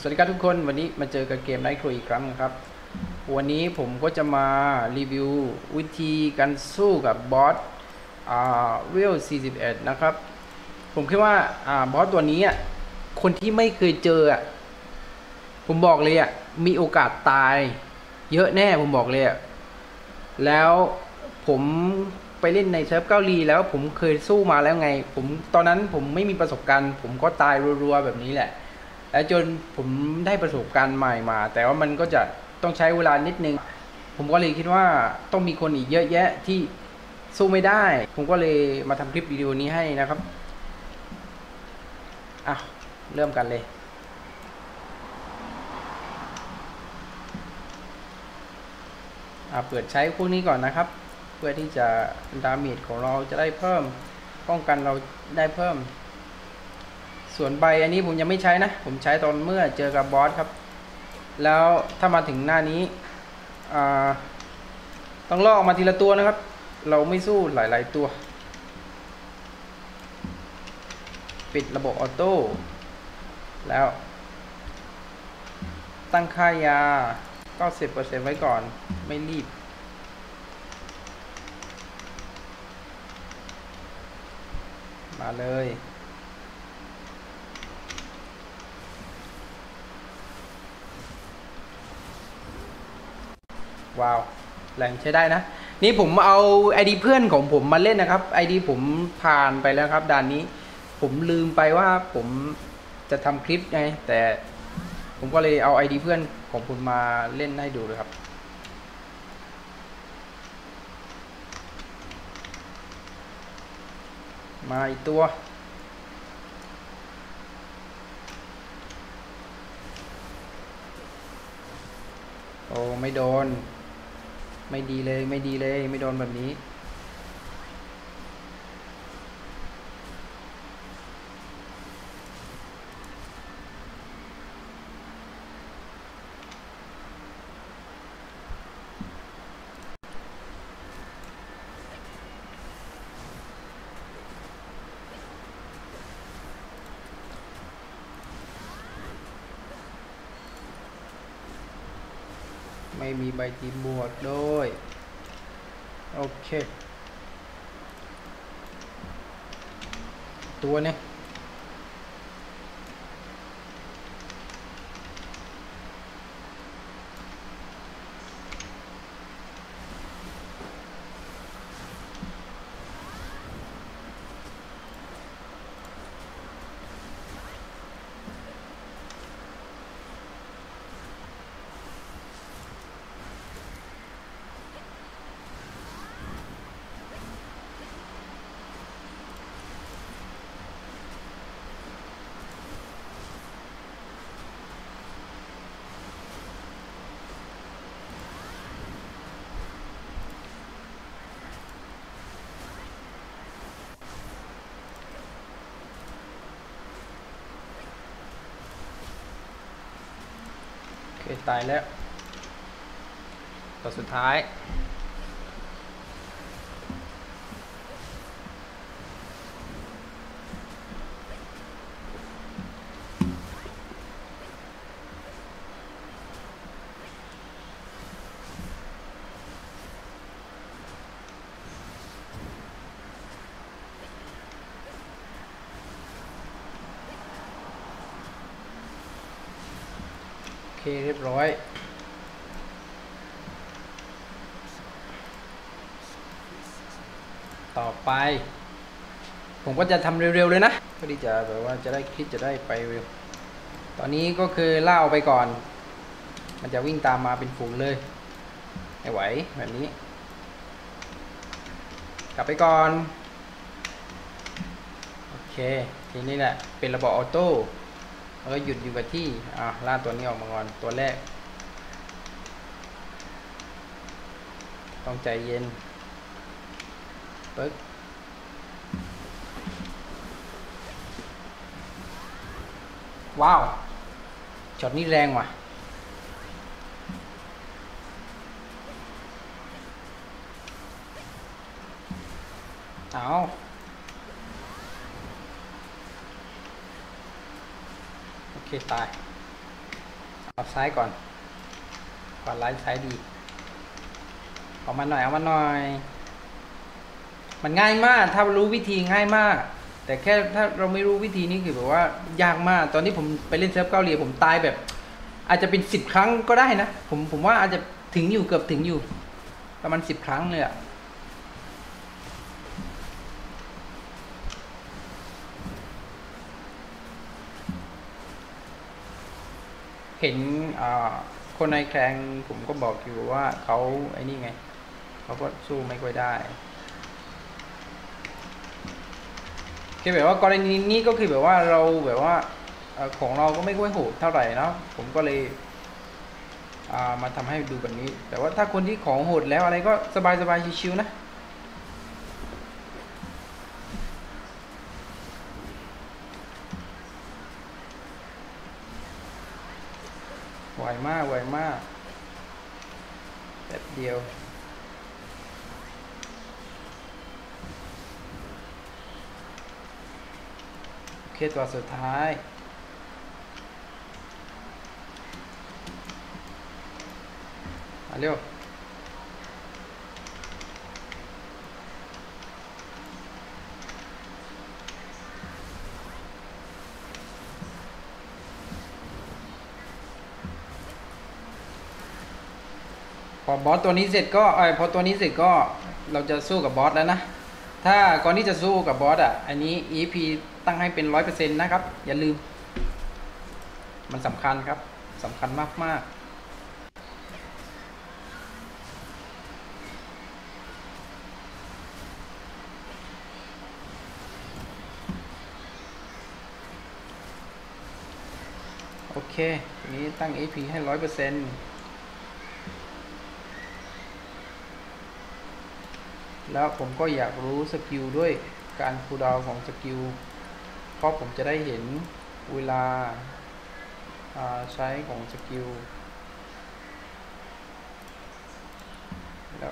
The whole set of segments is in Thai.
วัสดีครับทุกคนวันนี้มาเจอกับเกมไนท์ครูอีกครั้งนะครับวันนี้ผมก็จะมารีวิววิธีการสู้กับบอสเวล41นะครับผมคิดว่าบอสตัวนี้คนที่ไม่เคยเจอผมบอกเลยมีโอกาสตายเยอะแน่ผมบอกเลยแล้วผมไปเล่นในเซิร์ฟเกาหลีแล้วผมเคยสู้มาแล้วไงตอนนั้นผมไม่มีประสบการณ์ผมก็ตายรัวๆแบบนี้แหละแล้วจนผมได้ประสบการณ์ใหม่มาแต่ว่ามันก็จะต้องใช้เวลานิดนึงผมก็เลยคิดว่าต้องมีคนอีกเยอะแยะที่สู้ไม่ได้ผมก็เลยมาทำคลิปวิดีโอนี้ให้นะครับเริ่มกันเลยเปิดใช้พวกนี้ก่อนนะครับเพื่อที่จะดาเมจของเราจะได้เพิ่มป้องกันเราได้เพิ่มส่วนใบอันนี้ผมยังไม่ใช้นะผมใช้ตอนเมื่อเจอกับบอสครับแล้วถ้ามาถึงหน้านี้ต้องลอกมาทีละตัวนะครับเราไม่สู้หลายๆตัวปิดระบบออโต้แล้วตั้งค่ายา 90% ไว้ก่อนไม่รีบมาเลยว้าวแรงใช้ได้นะนี่ผมเอา ID เพื่อนของผมมาเล่นนะครับ ID ผมผ่านไปแล้วครับด่านนี้ผมลืมไปว่าผมจะทำคลิปไงแต่ผมก็เลยเอา ID เพื่อนของผมมาเล่นให้ดูเลยครับมาอีกตัวโอ้ไม่โดนไม่ดีเลยไม่โดนแบบนี้ไม่มีใบตีบวกด้วยโอเคตัวนี้ตายแล้วตัวสุดท้ายเรียบร้อยต่อไปผมก็จะทำเร็วๆเลยนะเพื่อที่จะแบบว่าจะได้คลิปจะได้ไปเร็วตอนนี้ก็คือล่าออกไปก่อนมันจะวิ่งตามมาเป็นฝูงเลยไม่ไหวแบบนี้กลับไปก่อนโอเคทีนี้แหละเป็นระบบออโต้แล้วก็หยุดอยู่กับที่ล่าตัวนี้ออกมาก่อนตัวแรกต้องใจเย็นปึ๊กว้าวช็อตนี้แรงว่ะเอาโอเคตายเอาซ้ายก่อนไลน์ซ้ายดีเอามาหน่อยมันง่ายมากถ้ารู้วิธีง่ายมากแต่แค่ถ้าเราไม่รู้วิธีนี้คือแบบว่ายากมากตอนนี้ผมไปเล่นเซิร์ฟเกาหลีผมตายแบบอาจจะเป็น10 ครั้งก็ได้นะผมว่าอาจจะถึงอยู่เกือบถึงอยู่ประมาณ10 ครั้งเลยอะเห็นคนในแคลงผมก็บอกอยู่ว่าเขาไอ้นี่ไงเขาก็สู้ไม่ค่อยได้คือแบบว่ากรณีนี้ก็คือแบบว่าเราแบบว่าของเราก็ไม่ค่อยโหดเท่าไหร่เนาะผมก็เลยมาทำให้ดูแบบนี้แต่ว่าถ้าคนที่ของโหดแล้วอะไรก็สบายชิวๆนะไวมากแบบเดียวโอเคตัวสุดท้ายมาเร็วพอบอสตัวนี้เสร็จก็พอตัวนี้เสร็จก็เราจะสู้กับบอสแล้วนะถ้าก่อนที่จะสู้กับบอสอันนี้ EP ตั้งให้เป็น 100% นะครับอย่าลืมมันสำคัญครับสำคัญมากโอเคทีนี้ตั้ง EP ให้ 100%แล้วผมก็อยากรู้สกิลด้วยการคูลดาวน์ของสกิลเพราะผมจะได้เห็นเวลาใช้ของสกิลแล้ว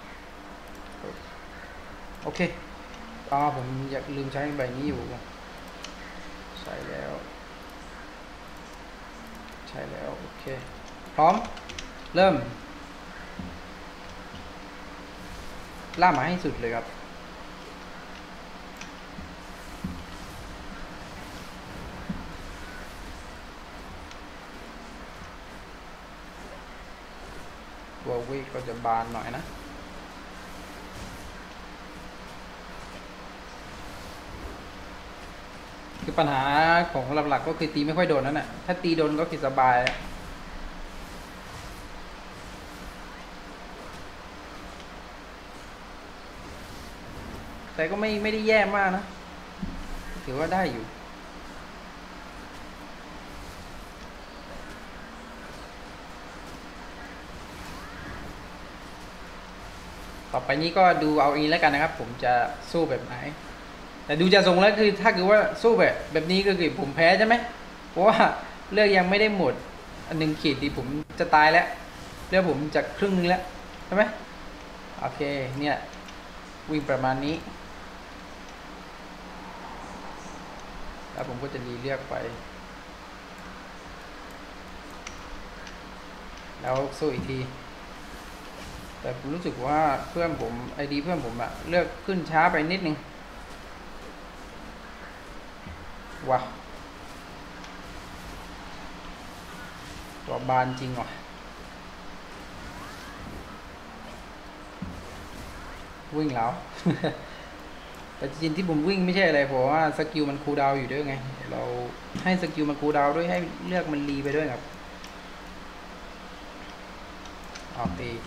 โอเคผมอยากลืมใช้ใบนี้อยู่ใช้แล้วโอเคพร้อมเริ่มล่ามาให้สุดเลยครับตัววิก็จะบานหน่อยนะคือปัญหาของหลักๆก็คือตีไม่ค่อยโดนนั่นแหละถ้าตีโดนก็คือสบายแต่ก็ไม่ได้แย่มากนะถือว่าได้อยู่ต่อไปนี้ก็ดูเอาเองแล้วกันนะครับผมจะสู้แบบไหนแต่ดูจะทรงแล้วคือถ้าคือว่าสู้แบบนี้ก็คือผมแพ้ใช่ไหมเพราะว่าเลือกยังไม่ได้หมด1 ขีดที่ผมจะตายแล้วเลือกผมจะครึ่งนึงแล้วใช่ไหมโอเคเนี่ยวิ่งประมาณนี้แล้วผมก็จะรีเลือกไปแล้วสู้อีกทีแต่ผมรู้สึกว่าเพื่อนผมIDเพื่อนผมเลือกขึ้นช้าไปนิดนึงว้าวตัวบานจริงว่ะวิ่งแล้ว แต่จริงที่ผมวิ่งไม่ใช่อะไรเพราะว่าสกิลมันคูลดาวน์อยู่ด้วยไงเราให้สกิลมันคูลดาวน์ด้วยให้เลือกมันรีไปด้วยครับออกตี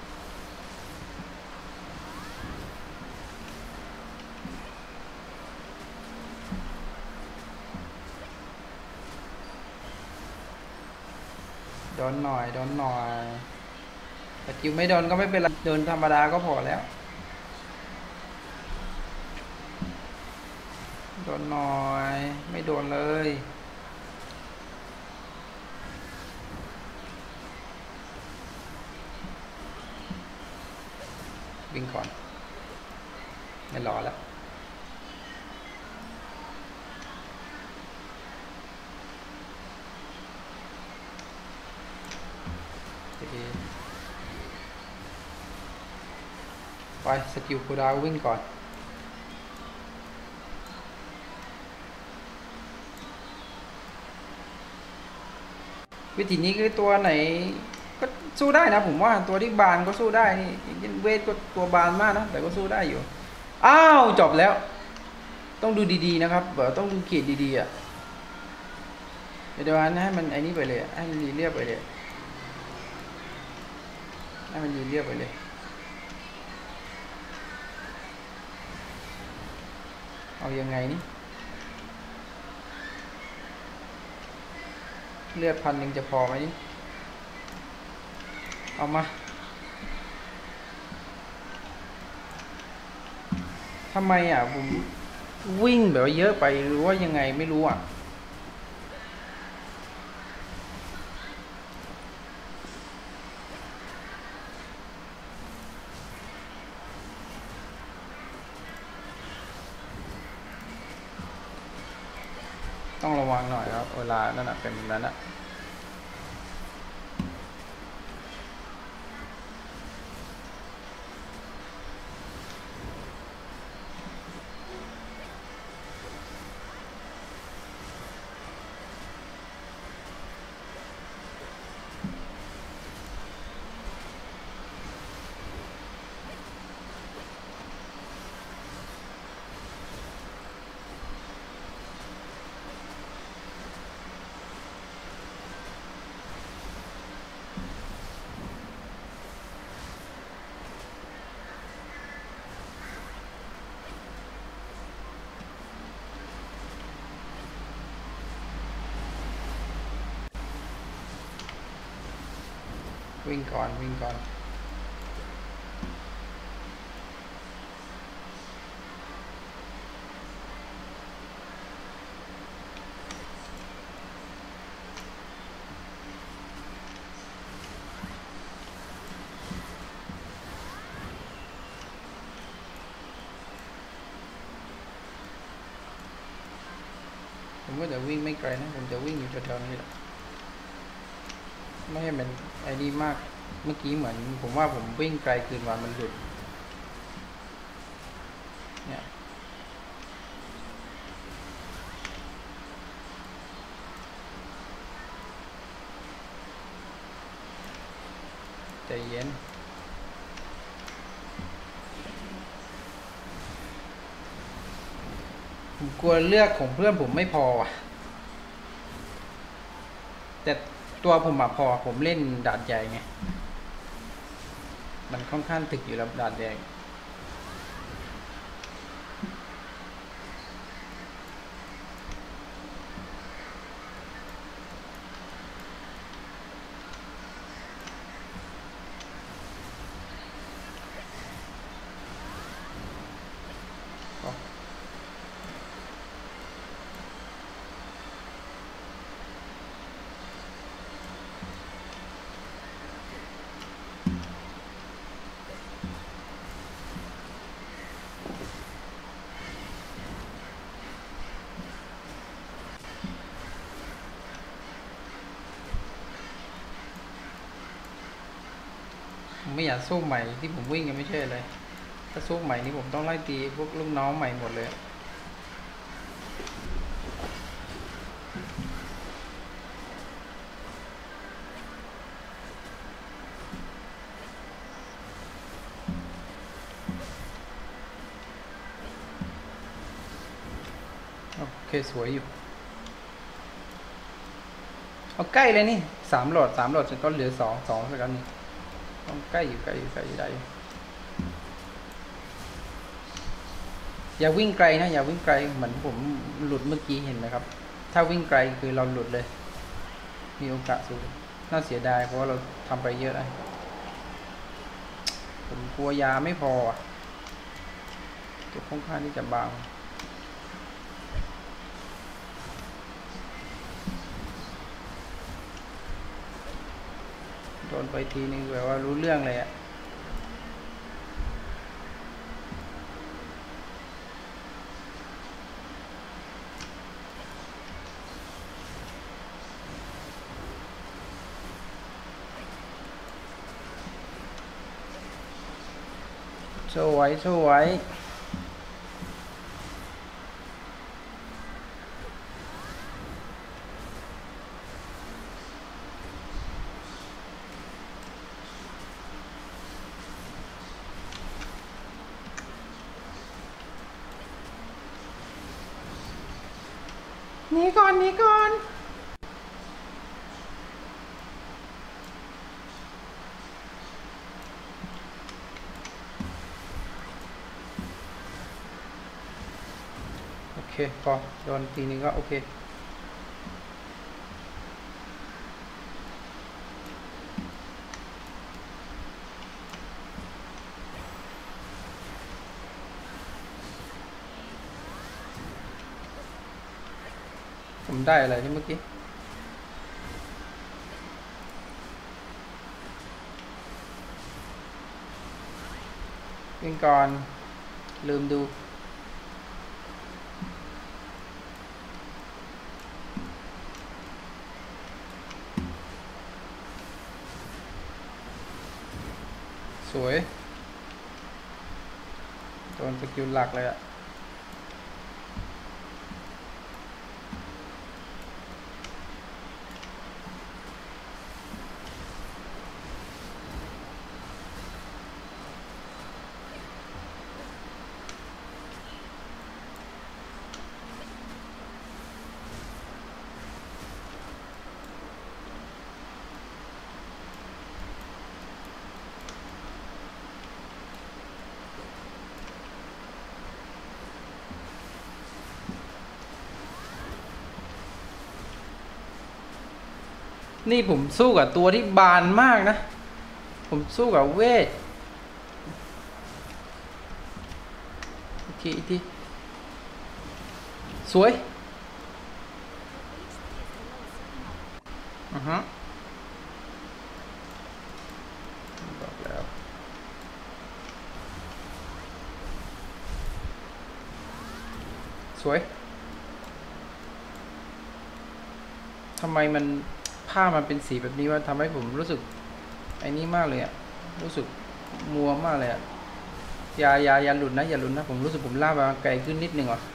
โดนหน่อยสกิลไม่โดนก็ไม่เป็นไรโดนธรรมดาก็พอแล้วโดนหน่อยไม่โดนเลยวิ่งก่อนไม่รอแล้วไปสกิลคูลดาวน์วิ่งก่อนวิธีนี้คือตัวไหนก็สู้ได้นะผมว่าตัวที่บานก็สู้ได้นี่เวทก็ตัวบานมากนะแต่ก็สู้ได้อยู่อ้าวจบแล้วต้องดูดีๆนะครับต้องดูเกียรติดีๆอ่ะเดี๋ยวให้มันไอ้นี้ไปเลยให้มันเรียบไปเลยให้มันเรียบไปเลยเอายังไงนี่เลือด1,000จะพอไหมนี่เอามาทำไมอ่ะผมวิ่งแบบว่าเยอะไปหรือว่ายังไงไม่รู้อ่ะต้องระวังหน่อยครับเวลานั่นเป็นแบบนั้นอ่ะวิ่งก่อนวิ่งก่อนผมก็จะวิ่งไม่ไกลนะผมจะวิ่งอยู่แถวๆนี้แหละไม่ให้มันไอ้นี่มากเมื่อกี้เหมือนผมว่าผมวิ่งไกลเกินวันมันหลุดเนี่ยใจเย็นผมกลัวเลือกของเพื่อนผมไม่พออ่ะแต่ตัวผมอะพอผมเล่นดาดใหญ่ไงมันค่อนข้างถึกอยู่แล้วดาดแดงผมไม่อยากสู้ใหม่ที่ผมวิ่งกันไม่ใช่เลยถ้าสู้ใหม่นี่ผมต้องไล่ตีพวกลูกน้องใหม่หมดเลยโอเคสวยอยู่เอาใกล้เลยนี่3 หลอดจนก็เหลือ2สักอันนี้ต้องใกล้อยู่ได้อย่าวิ่งไกลนะอย่าวิ่งไกลเหมือนผมหลุดเมื่อกี้เห็นไหมครับถ้าวิ่งไกลคือเราหลุดเลยมีโอกาสสูงน่าเสียดายเพราะว่าเราทำไปเยอะเลยผมกลัวยาไม่พอตัวค่อนข้างที่จะบางโดนไปทีนึงแบบว่ารู้เรื่องเลยอะโชว์ไว้โชว์ไว้หนีก่อนหนีก่อนโอเคพอโดนทีนึงก็โอเคผมได้อะไรที่เมื่อกี้วิ่งก่อนลืมดูสวยโดนสกิลหลักเลยอะนี่ผมสู้กับตัวที่บานมากนะผมสู้กับเวทโอเคอีกทีสวยบอกแล้วสวยทำไมมันผ้ามันเป็นสีแบบนี้ว่าทำให้ผมรู้สึกไอ้นี้มากเลยอะรู้สึกมัวมากเลยอะอย่าหลุดนะอย่าหลุดนะผมรู้สึกผมล่ามาไกลขึ้นนิดนึงว่ะ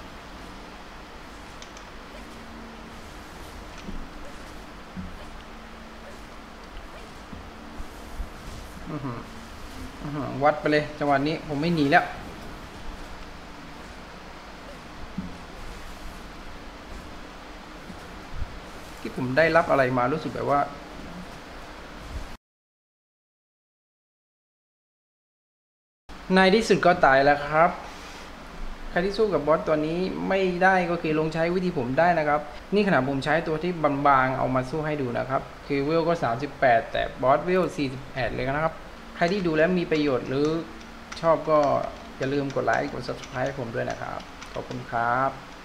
วัดไปเลยจังหวะนี้ผมไม่หนีแล้วที่ผมได้รับอะไรมารู้สึกแบบว่าในที่สุดก็ตายแล้วครับใครที่สู้กับบอสตัวนี้ไม่ได้ก็คือลงใช้วิธีผมได้นะครับนี่ขนาดผมใช้ตัวที่บางๆเอามาสู้ให้ดูนะครับคือเวลก็38แต่บอสเวล48เลยนะครับใครที่ดูแล้วมีประโยชน์หรือชอบก็อย่าลืมกดไลค์กด Subscribe ผมด้วยนะครับขอบคุณครับ